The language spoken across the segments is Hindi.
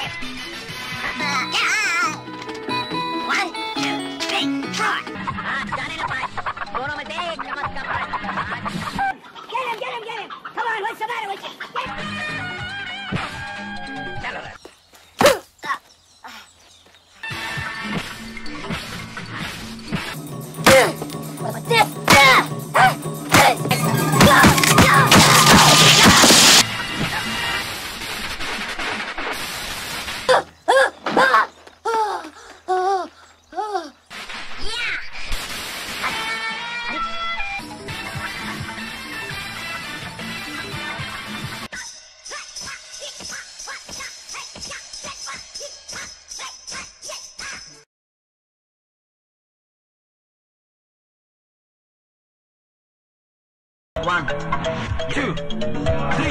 One, two, three, four. Johnny the Punch. दोनों में देख कम से कम। Get him! Come on, what's the matter with you? चलो रे। What about this? One, two, three.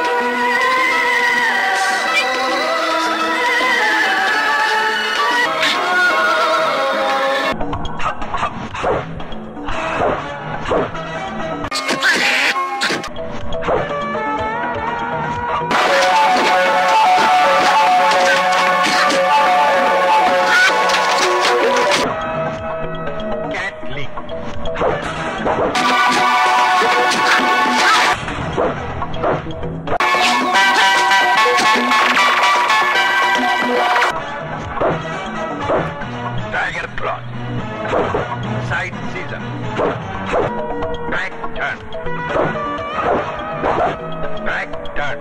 Tiger plot. Side Caesar. Back turn. Back turn.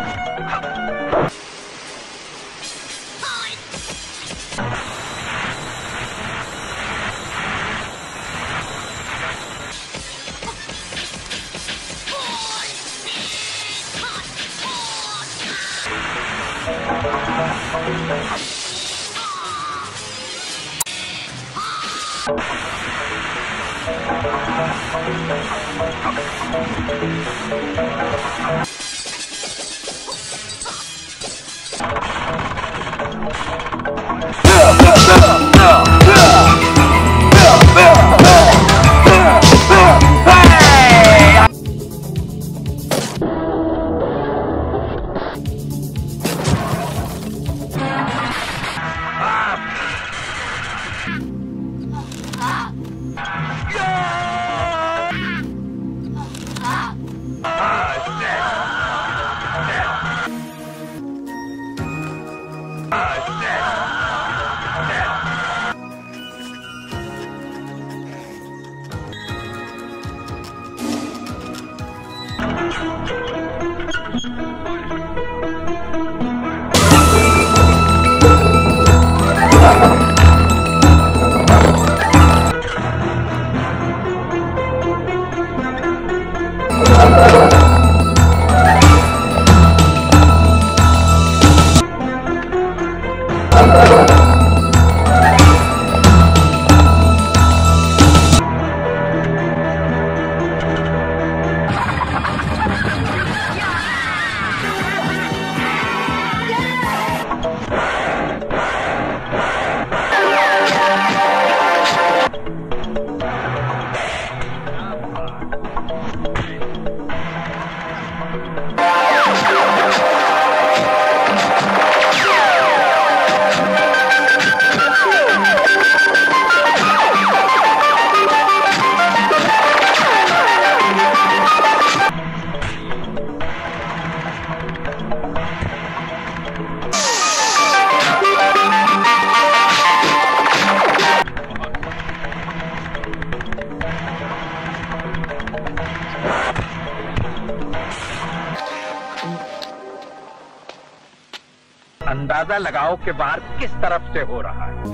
अंदाजा लगाओ कि वार किस तरफ से हो रहा है।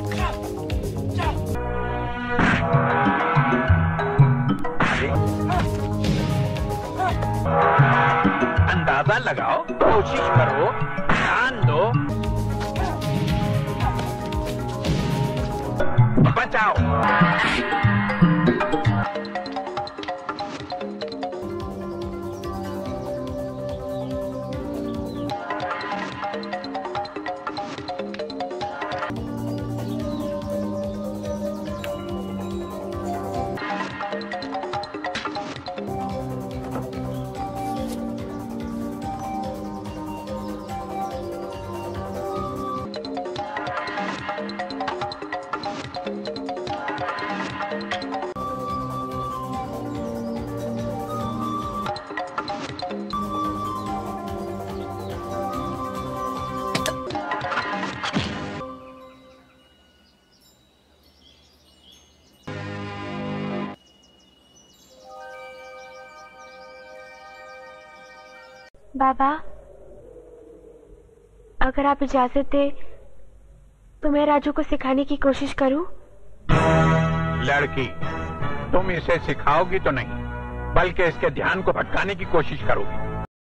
अंदाजा लगाओ, कोशिश करो, ध्यान दो, बचाओ। बाबा, अगर आप इजाजत दे तो मैं राजू को सिखाने की कोशिश करूं? लड़की, तुम इसे सिखाओगी तो नहीं, बल्कि इसके ध्यान को भटकाने की कोशिश करोगी।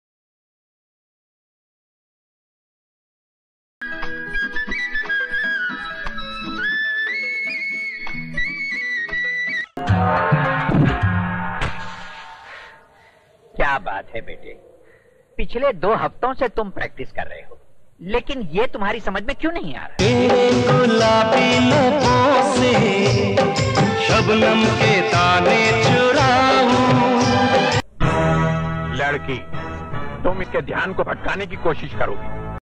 क्या बात है बेटे, पिछले 2 हफ्तों से तुम प्रैक्टिस कर रहे हो, लेकिन ये तुम्हारी समझ में क्यों नहीं आ रहा? गुलाबी लबों से शबनम के ताने चुराऊं। लड़की, तुम इसके ध्यान को भटकाने की कोशिश करोगी।